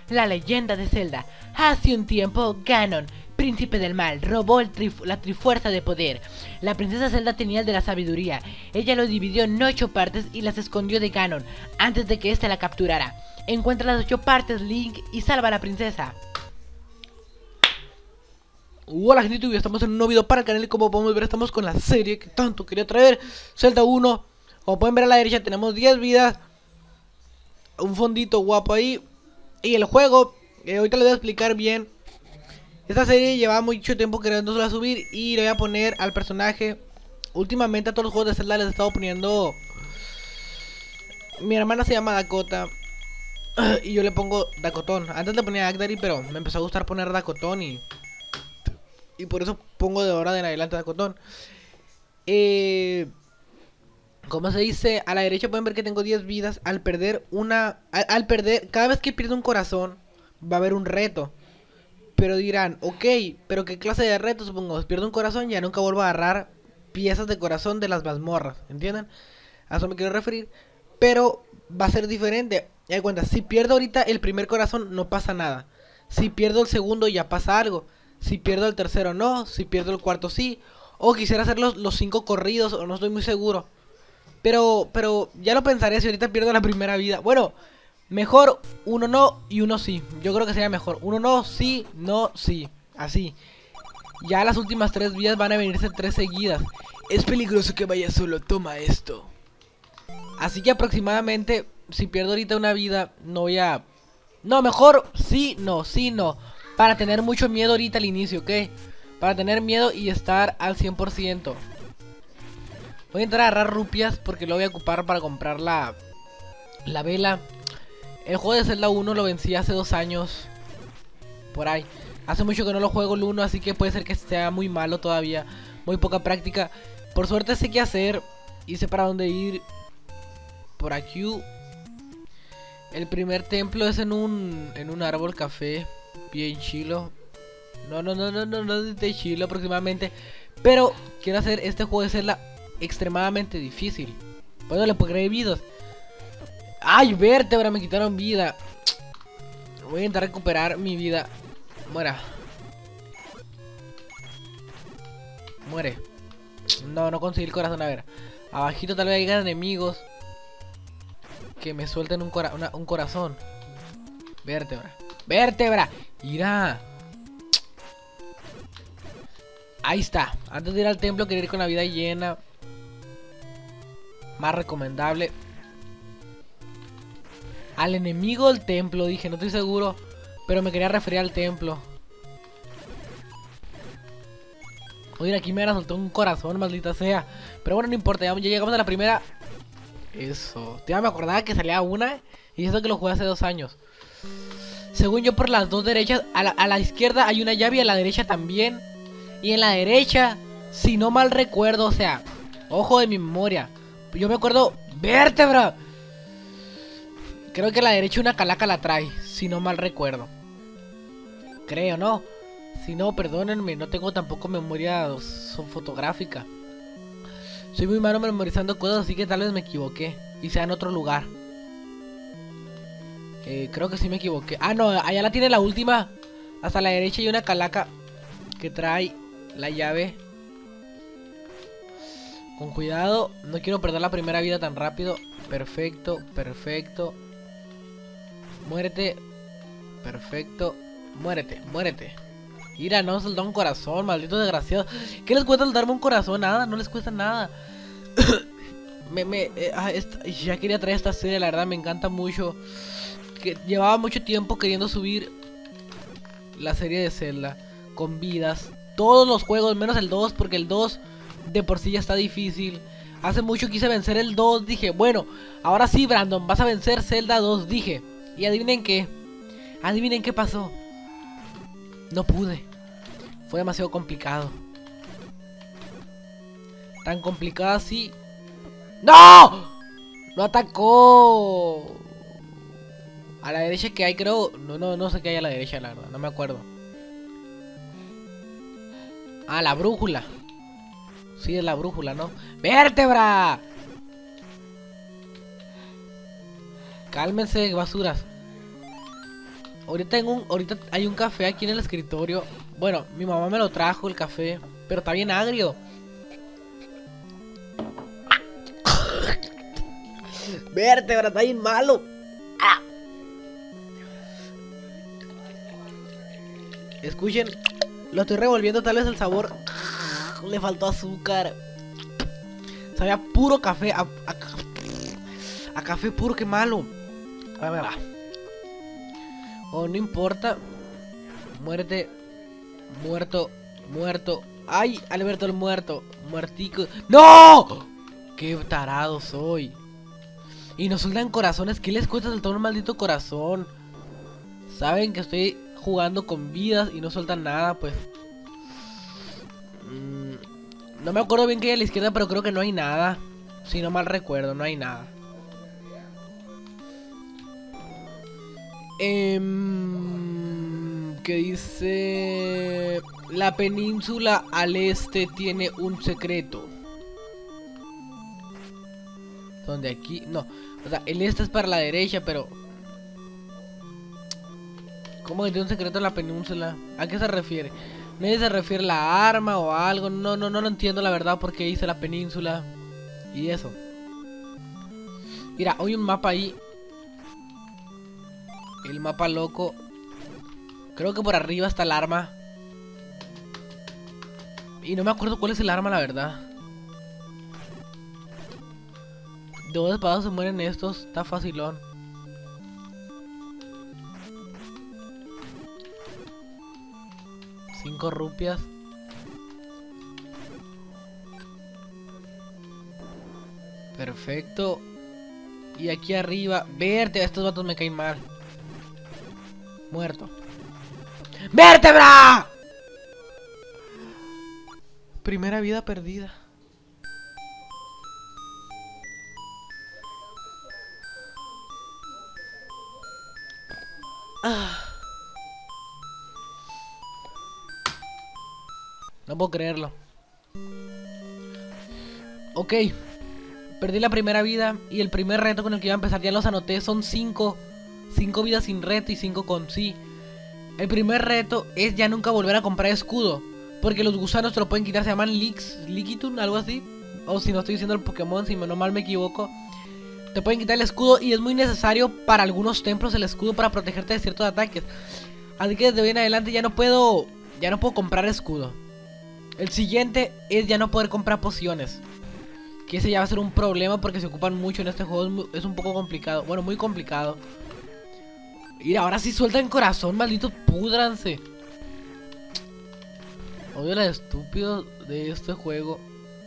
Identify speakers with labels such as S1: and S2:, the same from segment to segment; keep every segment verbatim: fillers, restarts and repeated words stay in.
S1: La leyenda de Zelda. Hace un tiempo, Ganon, príncipe del mal, robó el trif la trifuerza de poder. La princesa Zelda tenía el de la sabiduría. Ella lo dividió en ocho partes y las escondió de Ganon antes de que éste la capturara. Encuentra las ocho partes, Link, y salva a la princesa. Hola gente, hoy estamos en un nuevo video para el canal y como podemos ver estamos con la serie que tanto quería traer, Zelda uno. Como pueden ver a la derecha tenemos diez vidas, un fondito guapo ahí y el juego, eh, ahorita les voy a explicar bien. Esta serie lleva mucho tiempo queriéndosela subir y le voy a poner al personaje. Últimamente a todos los juegos de Zelda les he estado poniendo. Mi hermana se llama Dakota y yo le pongo Dakotón. Antes le ponía Agdari, pero me empezó a gustar poner Dakotón y... Y por eso pongo de ahora en adelante Dakotón. Eh... Como se dice, a la derecha pueden ver que tengo diez vidas. Al perder una... Al, al perder... Cada vez que pierdo un corazón va a haber un reto. Pero dirán, ok, pero ¿qué clase de reto? Supongo, si pierdo un corazón ya nunca vuelvo a agarrar piezas de corazón de las mazmorras, ¿entienden? A eso me quiero referir. Pero va a ser diferente. Ya cuenta, si pierdo ahorita el primer corazón no pasa nada. Si pierdo el segundo ya pasa algo. Si pierdo el tercero no, si pierdo el cuarto sí. O quisiera hacer los, los cinco corridos, o no estoy muy seguro. Pero, pero ya lo pensaré si ahorita pierdo la primera vida. Bueno, mejor uno no y uno sí. Yo creo que sería mejor. Uno no, sí, no, sí. Así. Ya las últimas tres vidas van a venirse tres seguidas. Es peligroso que vaya solo, toma esto. Así que aproximadamente, si pierdo ahorita una vida, no voy a... No, mejor sí, no, sí, no. Para tener mucho miedo ahorita al inicio, ¿ok? Para tener miedo y estar al cien por ciento. Voy a entrar a agarrar rupias porque lo voy a ocupar para comprar la, la vela. El juego de Zelda uno lo vencí hace dos años. Por ahí. Hace mucho que no lo juego el uno, así que puede ser que sea muy malo todavía. Muy poca práctica. Por suerte sé qué hacer y sé para dónde ir. Por aquí. El primer templo es en un, en un árbol café. Bien chilo. No, no, no, no, no, no es de chilo aproximadamente. Pero quiero hacer este juego de Zelda extremadamente difícil. Bueno, le pondré vidas. Ay, vértebra, me quitaron vida. Voy a intentar recuperar mi vida. Muera. Muere. No, no conseguí el corazón. A ver, abajito tal vez haya enemigos que me suelten un, cora una, un corazón. Vértebra. Vértebra. Irá. Ahí está. Antes de ir al templo quería ir con la vida llena. Más recomendable. Al enemigo del templo, dije, no estoy seguro. Pero me quería referir al templo. Oye, aquí me van a soltar un corazón, maldita sea. Pero bueno, no importa, ya, ya llegamos a la primera. Eso. Ya me acordaba que salía una. Y eso que lo jugué hace dos años. Según yo, por las dos derechas, a la, a la izquierda hay una llave y a la derecha también. Y en la derecha, si no mal recuerdo, o sea, ojo de mi memoria, yo me acuerdo, vértebra. Creo que a la derecha una calaca la trae, si no mal recuerdo. Creo, ¿no? Si no, perdónenme, no tengo tampoco memoria fotográfica. Soy muy malo memorizando cosas, así que tal vez me equivoqué y sea en otro lugar. Eh, creo que sí me equivoqué. Ah, no, allá la tiene la última. Hasta la derecha hay una calaca que trae la llave. Con cuidado, no quiero perder la primera vida tan rápido. Perfecto, perfecto. Muérete. Perfecto. Muérete, muérete. Mira, no soltó un corazón, maldito desgraciado. ¿Qué les cuesta darme un corazón? Nada, no les cuesta nada. me, me, eh, ah, esta, ya quería traer esta serie, la verdad me encanta mucho. Que llevaba mucho tiempo queriendo subir la serie de Zelda con vidas. Todos los juegos, menos el dos, porque el dos de por sí ya está difícil. Hace mucho quise vencer el dos, dije, bueno, ahora sí, Brandon, vas a vencer Zelda dos, dije. Y adivinen qué. Adivinen qué pasó. No pude. Fue demasiado complicado. Tan complicado así. ¡No! ¡No atacó! A la derecha que hay, creo. No, no, no sé qué hay a la derecha, la verdad. No me acuerdo. Ah, la brújula. Sí, es la brújula, ¿no? ¡Vértebra! Cálmense, basuras. Ahorita tengo un, ahorita hay un café aquí en el escritorio. Bueno, mi mamá me lo trajo el café, pero está bien agrio. Vértebra, está bien malo. Ah. Escuchen, lo estoy revolviendo, tal vez el sabor le faltó azúcar. Sabía puro café, a, a, a café puro, qué malo. A ver, oh, no importa. Muerte, muerto, muerto. Ay, Alberto el muerto, muertico. ¡No! Qué tarado soy. Y nos sueltan corazones. ¿Qué les cuesta soltar un maldito corazón? Saben que estoy jugando con vidas y no sueltan nada, pues. Mm, no me acuerdo bien que hay a la izquierda, pero creo que no hay nada. Si no mal recuerdo, no hay nada. Eh, que dice... La península al este tiene un secreto. Donde aquí... No, o sea, el este es para la derecha, pero... ¿Cómo que tiene un secreto en la península? ¿A qué se refiere? ¿Nadie se refiere a la arma o a algo? No, no, no lo entiendo la verdad porque dice la península. Y eso. Mira, hay un mapa ahí. El mapa loco. Creo que por arriba está el arma. Y no me acuerdo cuál es el arma, la verdad. De dos espadas se mueren estos. Está facilón. Cinco rupias. Perfecto. Y aquí arriba. Verte, estos vatos me caen mal. Muerto. ¡Vértebra! Primera vida perdida. Ah. No puedo creerlo. Ok. Perdí la primera vida. Y el primer reto con el que iba a empezar ya los anoté. Son cinco. Cinco vidas sin reto y cinco con sí. El primer reto es ya nunca volver a comprar escudo. Porque los gusanos te lo pueden quitar. Se llaman Lix, Liquitun, algo así. O si no estoy diciendo el Pokémon, si no mal me equivoco. Te pueden quitar el escudo. Y es muy necesario para algunos templos el escudo para protegerte de ciertos ataques. Así que desde hoy en adelante ya no puedo. Ya no puedo comprar escudo. El siguiente es ya no poder comprar pociones. Que ese ya va a ser un problema porque se ocupan mucho en este juego. Es, muy, es un poco complicado. Bueno, muy complicado. Y ahora sí sueltan corazón, malditos, púdranse. Odio la estúpido de este juego.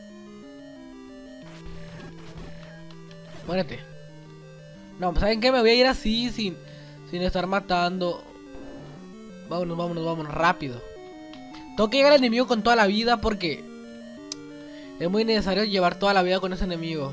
S1: Muérete. No, ¿saben qué? Me voy a ir así, sin, sin estar matando. Vámonos, vámonos, vámonos, rápido. Tengo que llegar al enemigo con toda la vida porque es muy necesario llevar toda la vida con ese enemigo.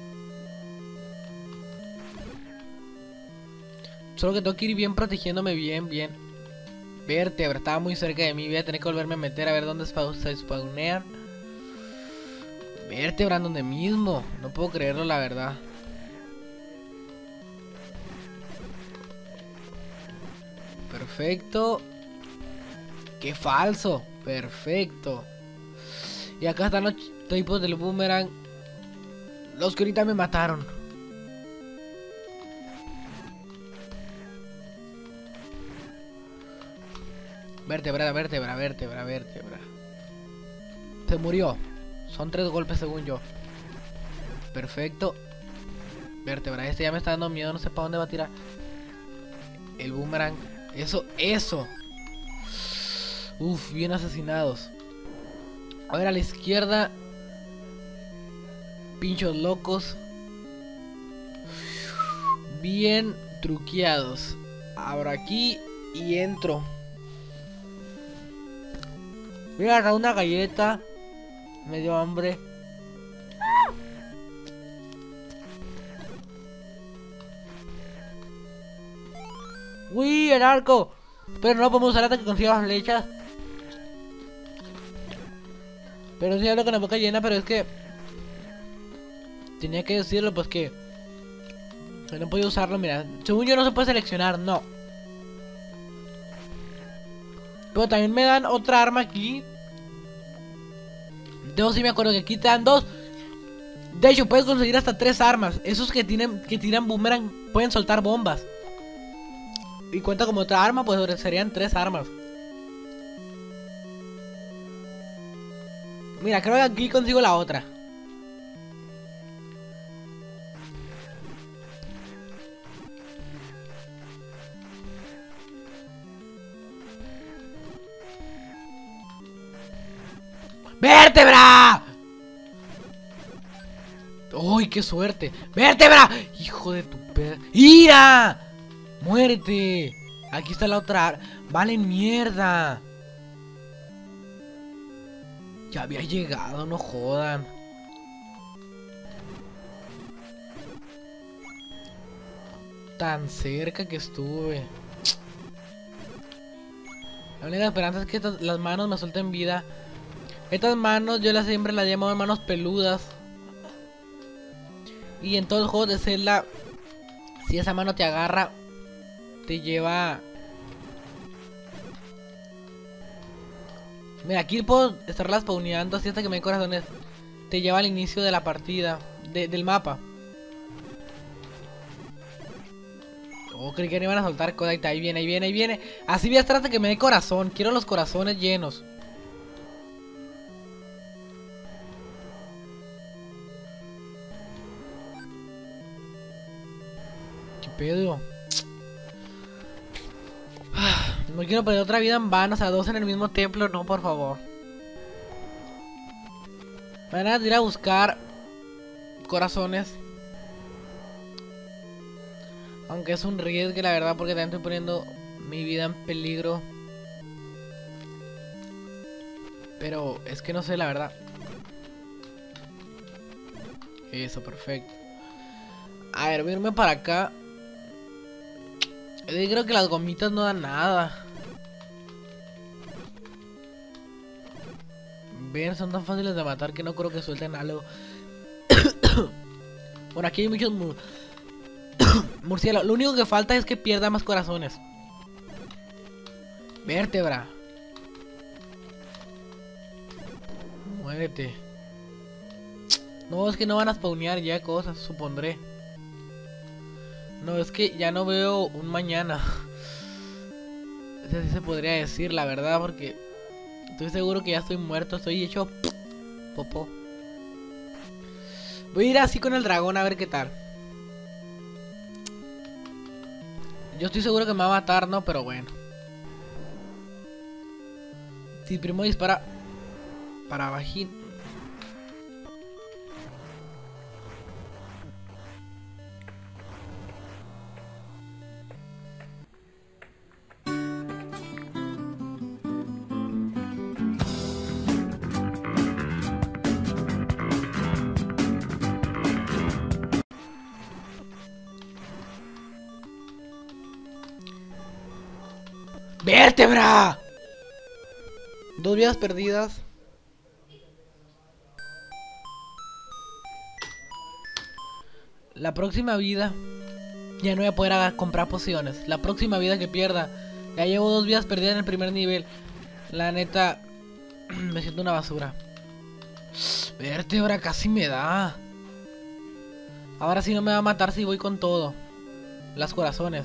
S1: Solo que tengo que ir bien protegiéndome bien, bien. Vértebra, estaba muy cerca de mí. Voy a tener que volverme a meter a ver dónde se spawnean. Vértebra, en donde mismo. No puedo creerlo, la verdad. Perfecto. Qué falso. Perfecto. Y acá están los tipos del boomerang. Los que ahorita me mataron. Vértebra, vértebra, vértebra, vértebra. Se murió. Son tres golpes según yo. Perfecto. Vértebra, este ya me está dando miedo. No sé para dónde va a tirar. El boomerang. Eso, eso. Uf, bien asesinados. A ver, a la izquierda. Pinchos locos. Bien truqueados. Abro aquí y entro. Voy a agarrar una galleta. Me dio hambre. Uy, el arco. Pero no podemos usar hasta que consiga las flechas. Pero sí hablo con la boca llena, pero es que tenía que decirlo, pues que, que no podía usarlo, mira. Según yo no se puede seleccionar, no. Pero también me dan otra arma aquí. Yo sí me acuerdo que aquí te dan dos. De hecho, puedes conseguir hasta tres armas. Esos que tienen que tiran boomerang pueden soltar bombas. Y cuenta como otra arma, pues serían tres armas. Mira, creo que aquí consigo la otra. ¡Vértebra! ¡Uy, qué suerte! ¡Vértebra! ¡Hijo de tu pedo! ¡Ira! ¡Muérete! Aquí está la otra. ¡Valen mierda! Ya había llegado, no jodan. Tan cerca que estuve. La única esperanza es que estas, las manos me suelten vida. Estas manos yo las siempre las llamo manos peludas. Y en todos los juegos de Zelda, si esa mano te agarra, te lleva... Mira, aquí puedo estarlas spawneando así hasta que me dé corazones. Te lleva al inicio de la partida, de, del mapa. Oh, creí que no iban a soltar cosas. Ahí viene, ahí viene, ahí viene. Así voy a estar hasta que me dé corazón. Quiero los corazones llenos. ¿Qué pedo? No quiero perder otra vida en vano. O sea, dos en el mismo templo. No, por favor. Me van a ir a buscar corazones. Aunque es un riesgo, la verdad, porque también estoy poniendo mi vida en peligro. Pero es que no sé, la verdad. Eso, perfecto. A ver, voy a irme para acá. Yo creo que las gomitas no dan nada. Ven, son tan fáciles de matar que no creo que suelten algo. Bueno, aquí hay muchos mur murciélagos. Lo único que falta es que pierda más corazones. Vértebra. Muérete. No, es que no van a spawnear ya cosas, supondré. No, es que ya no veo un mañana. Ese sí se podría decir, la verdad, porque estoy seguro que ya estoy muerto, estoy hecho popó. Voy a ir así con el dragón a ver qué tal. Yo estoy seguro que me va a matar, ¿no? Pero bueno. Si primo dispara para bajín. ¡Vértebra! Dos vidas perdidas. La próxima vida ya no voy a poder a comprar pociones. La próxima vida que pierda. Ya llevo dos vidas perdidas en el primer nivel. La neta, me siento una basura. Vértebra casi me da. Ahora sí no me va a matar si voy con todo. Las corazones.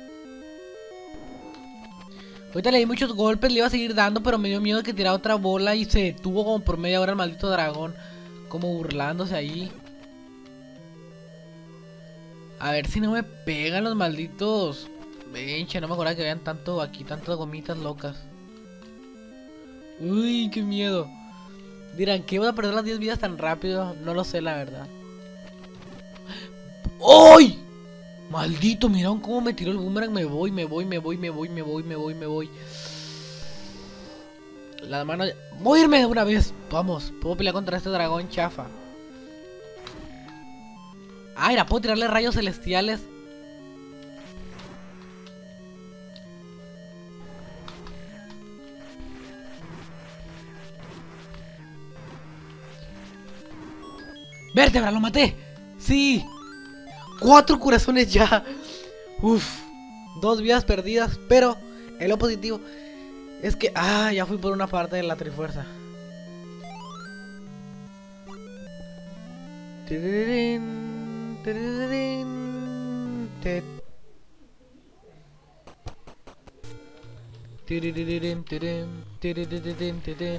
S1: Ahorita le di muchos golpes, le iba a seguir dando, pero me dio miedo que tirara otra bola y se detuvo como por media hora el maldito dragón. Como burlándose ahí. A ver si no me pegan los malditos. Venche, no me acuerdo que vean tanto aquí, tantas gomitas locas. Uy, qué miedo. Dirán, ¿qué voy a perder las diez vidas tan rápido? No lo sé, la verdad. ¡Uy! Maldito, miraron cómo me tiró el boomerang. Me voy, me voy, me voy, me voy, me voy, me voy, me voy. Las manos... Voy a irme de una vez. Vamos, puedo pelear contra este dragón chafa. Ah, mira, puedo tirarle rayos celestiales. ¡Vértebra, lo maté! ¡Sí! Cuatro corazones ya. Uf. Dos vidas perdidas. Pero en lo positivo Es que, ah, ya fui por una parte de la Trifuerza. Tirirín, tirirín, te- tirirín, tirín, tirirín, tirín.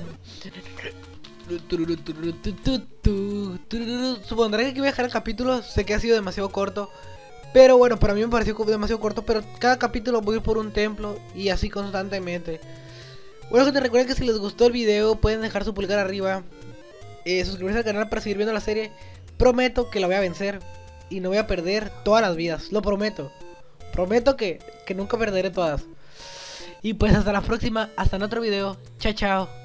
S1: Supondré que aquí voy a dejar el capítulo. Sé que ha sido demasiado corto, pero bueno, para mí me pareció demasiado corto. Pero cada capítulo voy a ir por un templo y así constantemente. Bueno, gente, recuerden que si les gustó el video pueden dejar su pulgar arriba, eh, suscribirse al canal para seguir viendo la serie. Prometo que la voy a vencer y no voy a perder todas las vidas, lo prometo. Prometo que, que nunca perderé todas. Y pues hasta la próxima, hasta en otro video. Chao, chao.